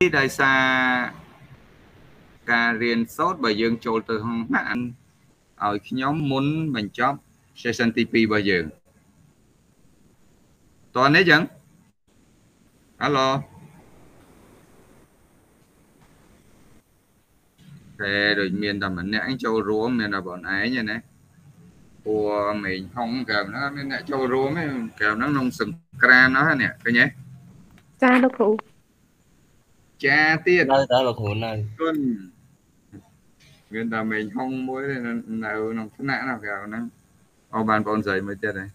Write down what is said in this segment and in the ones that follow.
đại xa ca riêng sốt bởi dương trôi từ hông hạn ở nhóm muốn mình chóp session TP bao giờ toàn đấy chẳng alo thế rồi miền tầm mình nãy châu rúa miền là bọn ấy như này của mình không kèm nó nên lại châu rúa mấy kèm nó nông sừng cra nó nè cái nhé cha đâu cụ cha tiết nơi đó là khu này tuần miền tầm mình không muốn nào nó thế nào kèo nó ô bàn bọn giấy mới chết này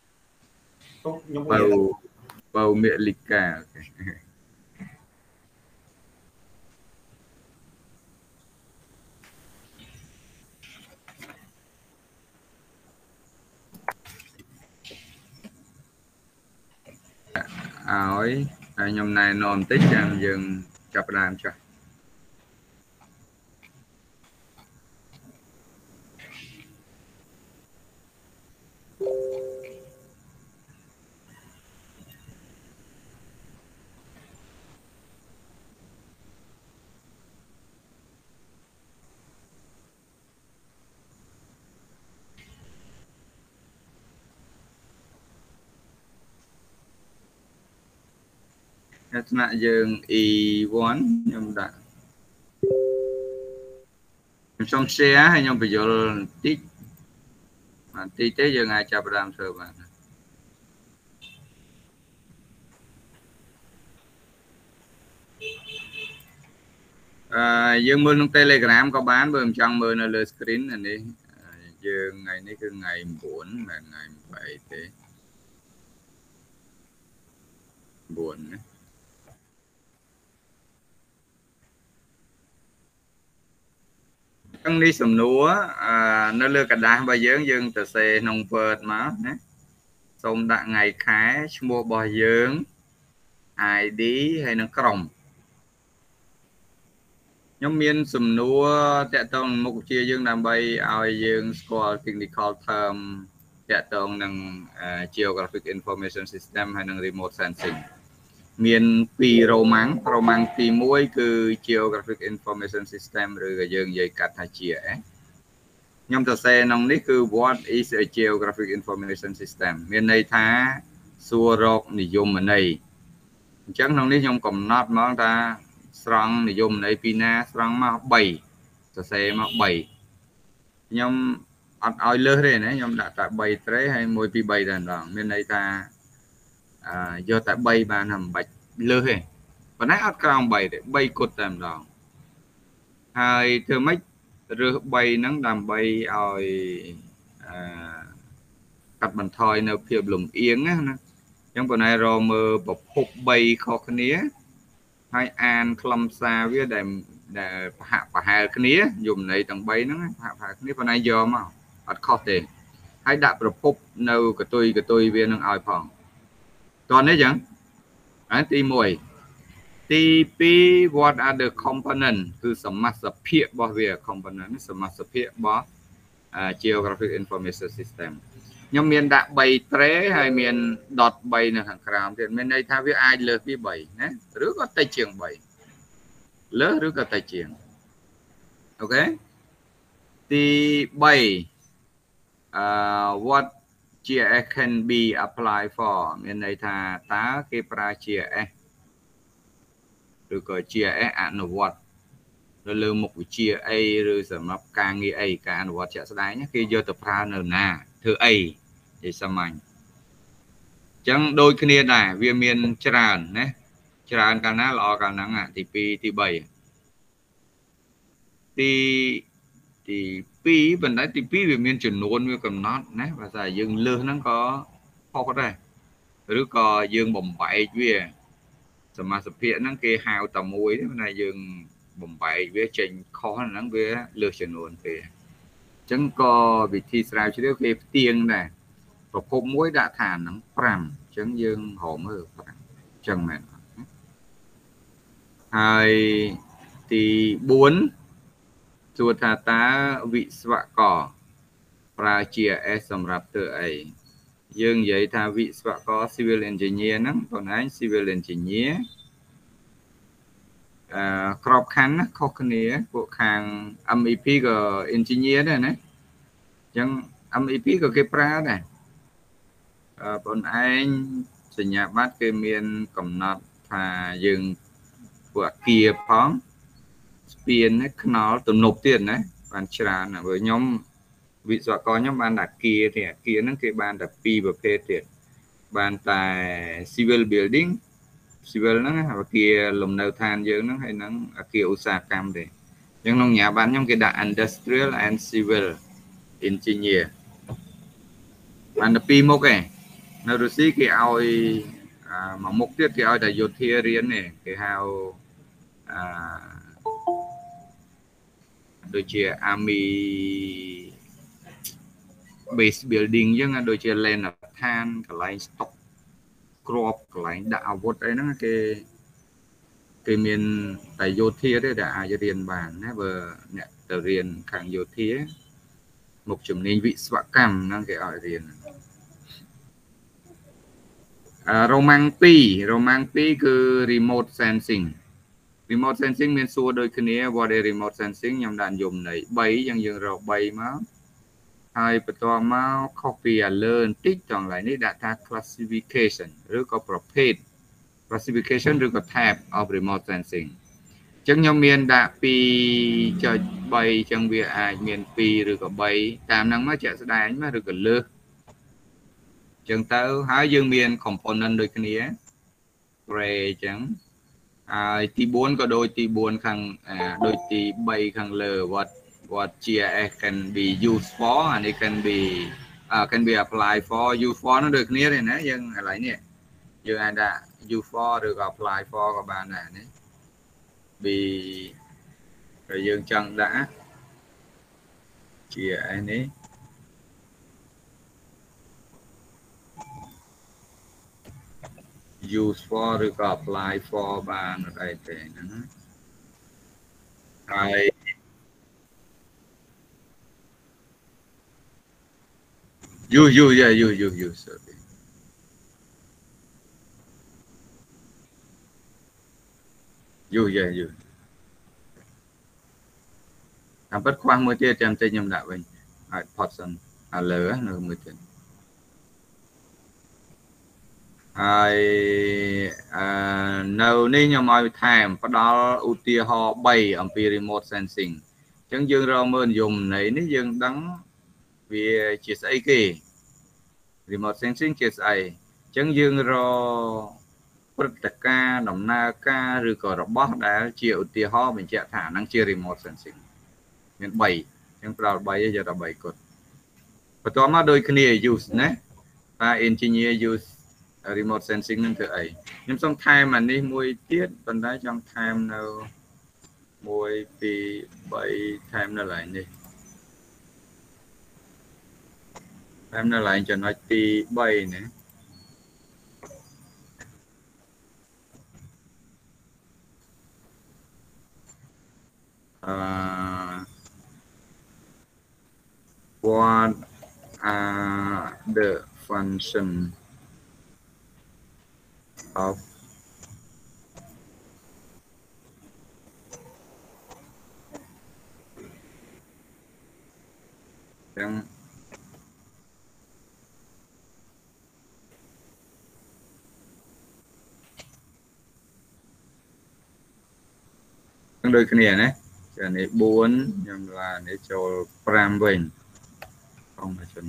bầu bầu miệng lịch cả ơi nhom này nôm tích rằng dừng chập làm cho nạ dừng E1 nhom đã trong xe hay nhom bây giờ tích tí tế dừng ai chập làm sơ bạn dương mưa trong Telegram có bán bơm trong mưa nó lên screen này đi dương ngày này cứ ngày 4 là ngày 7 thế buồn tăng đi sầm núa nó lừa cả đá bao dưỡng dương từ xe nông vợt mà xong đã ngày khá mua bò dưỡng ai đi hay nó còng nhóm miền sầm núa tẹt tông một chia dương làm bay ao dương score technical term tẹt tông năng geographic information system hay năng remote sensing miền pi romang pi muối cứ geographic information system rồi dương dây cắt hai chia nhóm tờ xe nông ní cứ what is a geographic information system miền này thá xua rọc nỉ dùng ở này chẳng nông ní nhóm cầm nát mong ta strong nỉ dùng này pina strong mà 7 tờ xe mà 7 nhóm oi lơ đây này nhóm đã tại 7 tre hay môi pi 7 đàn đòn miền này ta do tại 7 bà nằm bạch lơ hè và nãy ắt cao 7 để 7 cột tầm đòn hai thưa mấy rửa bay nắng đàm bay oi cắt bàn thoiនៅភាពលំអៀងណាអញ្ចឹងប៉ុន្តែរមើលប្រភព3ខុសគ្នាហើយអានខ្លឹមសារវាដែលប្រហាក់ប្រហែលគ្នាយមន័យទាំង3ហ្នឹងប្រហាក់ប្រហែលគ្នាប៉ុន្តែយកមកអត់ខុសទេហើយដាក់ប្រភពនៅកតុយវានឹងឲ្យផងតោះនេះអញ្ចឹងទី1ទី2 what are the component គឺសមាសភាគរបស់វា component សមាសភាគរបស់ geographic information system ខ្ញុំមានដាក់3 tre ហើយមាន dot 3នៅខាងក្រោមទៀតមានន័យថាវាអាចលើសពី3ណាឬក៏តិចជាង3លើសឬក៏តិចជាងអូខេទី3what GIS can be applied for មានន័យថាតើគេប្រើ GIS ឬក៏ GIS អនុវត្តនៅលើមុខវិជ្ជាអីឬសម្រាប់ការងារអីការអនុវត្តជាក់ស្ដែងគេយកទៅប្រើនៅណាធ្វើអីនិយាយសាមញ្ញអញ្ចឹងដូចគ្នាដែរវាមានច្រើនណាច្រើនកាលណាល្អកាលហ្នឹងទី2ទី3ទី2ប៉ុន្តែទី2វាមានចំនួនវាកំណត់ណាបើថាយើងលើសហ្នឹងក៏ខុសដែរឬក៏យើងបំបែកវាសមាសភាគហ្នឹងគេហៅតែមួយទេប៉ុន្តែយើងបំបែកវាចេញខុសហ្នឹងវាលើសចំនួនទេអញ្ចឹងក៏វិធីស្រាវជ្រាវគេផ្ទៀងដែរប្រភពមួយដាក់ថាហ្នឹង5អញ្ចឹងយើងរកមើល5អញ្ចឹងមែនហើយទី4សួរថាតើវិស្វករប្រើ GIS សម្រាប់ធ្វើអីយើងនិយាយថាវិស្វករ civil engineer ហ្នឹងបងឯង civil engineer ក្របខ័ណ្ឌខុសគ្នាពួកខាង MEP ក៏ engineer ដែរណាអញ្ចឹង MEP ក៏គេប្រើដែរបងឯងសញ្ញាបត្រគេមានកំណត់ថាយើងពួកអាគារផងស្ពានខ្នល់ទំនប់ទៀតណាបានច្រើនព្រោះខ្ញុំវិស្វករខ្ញុំបានតែអាគារទេអាគារហ្នឹងគេបានតែ2ប្រភេទទៀតបានតែ civil building civil ហ្នឹងអាគារលំនៅឋានយើងហ្នឹងហើយហ្នឹងអាគារឧស្សាហកម្មទេអញ្ចឹងក្នុងញ្ញាបត្រខ្ញុំគេដាក់ industrial and civil engineer បានតែ2មុខឯងនៅរុស្ស៊ីគេឲ្យមួយមុខទៀតគេឲ្យតែយោធារៀនទេគេហៅដូចជា army base building អញ្ចឹងដូចជា land ឋានកន្លែង stock ក្របកន្លែងដាក់អាវុធអីហ្នឹងគេមានតែយោធាទេដែលអាចរៀនបានណាបើអ្នកទៅរៀនខាងយោធាមុខជំនាញវិស្វកម្មហ្នឹងគេឲ្យរៀនរ៉ូម៉ាំង2គឺ remote sensing មានសួរដូចគ្នា what is remote sensing ខ្ញុំដាក់យមន័យ3យ៉ាងយើងរក3មកហើយបន្ទាប់មកខុសពី learn តិចទាំងឡាយនេះដាក់ថា classification ឬក៏ប្រភេទ classification ឬក៏ type of remote sensing អញ្ចឹងខ្ញុំមានដាក់ 2.3 អញ្ចឹងវាអាចមាន2ឬក៏3តាមហ្នឹងមកជាក់ស្ដែងមកឬក៏លើសអញ្ចឹងទៅហើយយើងមាន component ដូចគ្នា array អញ្ចឹងហើយទី4ក៏ដូចទី4ខាងដូចទី3ខាងលើ what GIS can be used for and it can be applied for use for nóដូចគ្នាទេណាយើងឥឡូវនេះយើងអាចដាក់ use for ឬក៏ apply for ក៏បានដែរនេះហើយយើងចង់ដាក់ GIS នេះuse for ឬក៏ apply for បានអីទេហ្នឹងហើយ use okay តាមពិតខ្វះមួយទៀតចាំតិចខ្ញុំដាក់វិញឲ្យផុតសិនឥឡូវនៅមួយទៀតហើយនៅនេះខ្ញុំឲ្យថែមផ្ដល់ឧទាហរណ៍3អំពី remote sensing អញ្ចឹងយើងរកមើលនិយមន័យនេះយើងដឹងវាជាស្អីគេ remote sensing ជាស្អីអញ្ចឹងយើងរកព្រឹត្តិការណ៍ដំណើរការឬក៏របស់ដែលជាឧទាហរណ៍បញ្ជាក់ថាហ្នឹងជា remote sensing មាន3អញ្ចឹងផ្ដល់3យកតែ3គត់បន្ទាប់មកដូចគ្នា use ណាថា engineer use remote sensing នឹងធ្វើអីខ្ញុំសូមថែមអានេះមួយទៀតប៉ុន្តែចង់ថែមនៅ1 2 3ថែមនៅកន្លែងនេះថែមនៅកន្លែងចំណុចទី3ណាwhat are the function of yang đôi kia này cái này 4 nhưng là để cho pramវិញkhông là chuẩn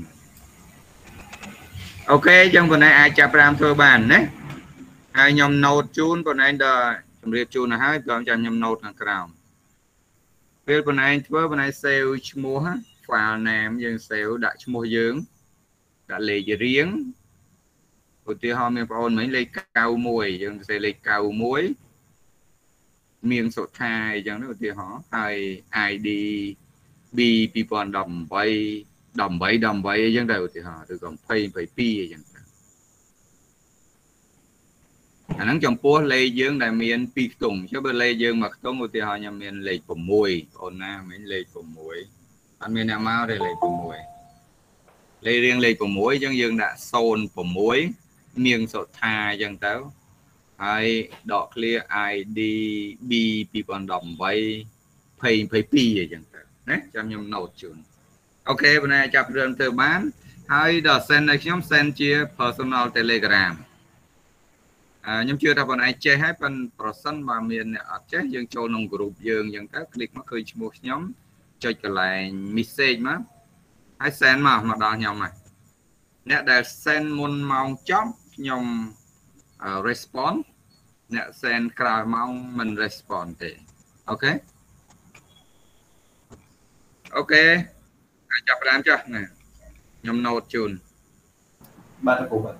ok trong phần này ai chạm pram thôi bàn đấy hai nhom nốt chun phần này đờ chuẩn bị chun là hai còn cho nhom nốt là cào phía phần này sale mua vào nèm dương sale đại mua dương đã lấy riêng của tiêu hoa miền Bắc mấy lấy cao muối dương sẽ lấy cao muối miếng sốt thai chẳng nữa thì họ hay ID B people đầm bay chẳng đều thì họ được còn pay pi chẳng nắng trong phố lê dương đại miền pi tùng chứ bên lê dương mà có một thì họ nhà miền lê của mùi ôn na mấy lê của muối anh miền nam áo đây lê của muối lê riêng lê của muối chẳng dương đã xôn của muối miếng sốt thai chẳng táo ហើយដក clear ID B 2018 22អញ្ចឹងទៅណាចាំខ្ញុំ note ជូនអូខេបងណាចាប់រឿងធ្វើបានហើយដល់ send ឲ្យខ្ញុំ send ជា personal Telegram ខ្ញុំជឿថាបងឯងចេះហើយប៉ុន្តែប្រសិនបើមានអ្នកអត់ចេះយើងចូលក្នុង group យើងអញ្ចឹងទៅ click មកឃើញឈ្មោះខ្ញុំចុចកន្លែង message មកហើយ send មកដល់ខ្ញុំហើយអ្នកដែល send មុនម៉ោងចប់ខ្ញុំ response អ្នក send ក្រោយម៉ោងមិន response ទេអូខេអូខេចាប់ផ្ដើមចាស់ណាខ្ញុំ note ជូនបាទគ្រូបាទ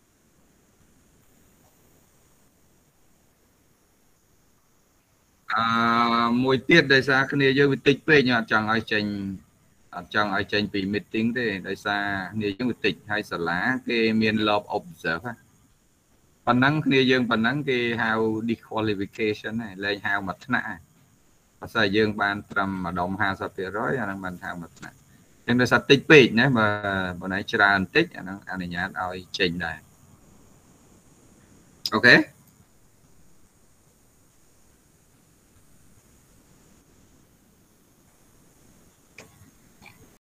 មួយទៀតដោយសារគ្នាយើងវាតិចពេកខ្ញុំអត់ចង់ឲ្យចេញពី meeting ទេដោយសារគ្នាយើងវាតិចហើយសាលាគេមាន love observe ប៉ុណ្ណឹងគ្នាយើងប៉ុណ្ណឹងគេហៅ disqualification ហើយលែងហៅមួយថ្នាក់បើសិនយើងបានត្រឹមម្ដុំ 50% អាហ្នឹងបានហៅមួយថ្នាក់អញ្ចឹងដោយសារតិចពេកណាបើណៃច្រើនតិចអាហ្នឹងអនុញ្ញាតឲ្យចេញដែរអូខេ